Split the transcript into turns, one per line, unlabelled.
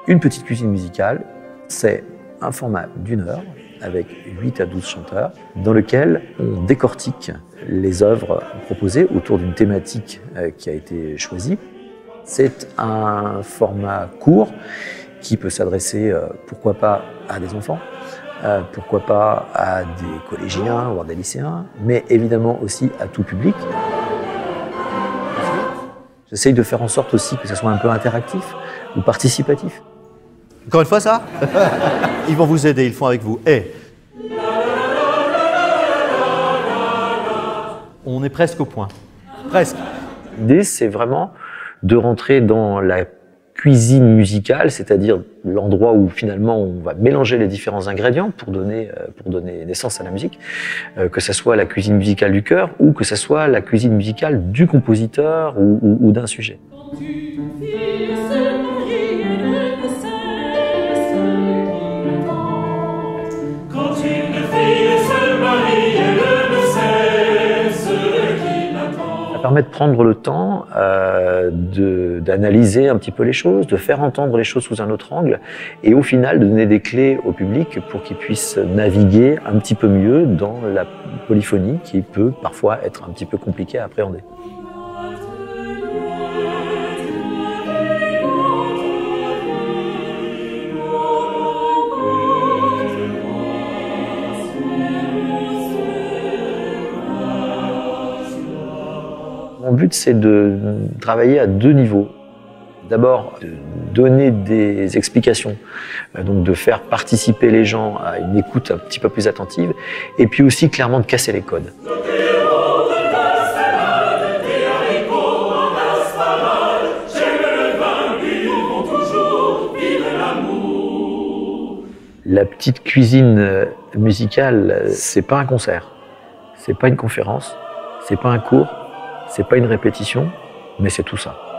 Une petite cuisine musicale, c'est un format d'1 heure avec 8 à 12 chanteurs dans lequel on décortique les œuvres proposées autour d'une thématique qui a été choisie. C'est un format court qui peut s'adresser, pourquoi pas, à des enfants, pourquoi pas à des collégiens, voire des lycéens, mais évidemment aussi à tout public. J'essaye de faire en sorte aussi que ça soit un peu interactif ou participatif.
Encore une fois, ça ils vont vous aider, ils font avec vous. Et on est presque au point. Presque.
L'idée, c'est vraiment de rentrer dans la cuisine musicale, c'est-à-dire l'endroit où finalement on va mélanger les différents ingrédients pour donner naissance à la musique, que ce soit la cuisine musicale du cœur ou que ce soit la cuisine musicale du compositeur ou d'un sujet. Ça permet de prendre le temps d'analyser un petit peu les choses, de faire entendre les choses sous un autre angle et au final de donner des clés au public pour qu'il puisse naviguer un petit peu mieux dans la polyphonie qui peut parfois être un petit peu compliquée à appréhender. Mon but, c'est de travailler à 2 niveaux. D'abord, de donner des explications, donc de faire participer les gens à une écoute un petit peu plus attentive, et puis aussi clairement de casser les codes. La petite cuisine musicale, c'est pas un concert, c'est pas une conférence, c'est pas un cours, c'est pas une répétition, mais c'est tout ça.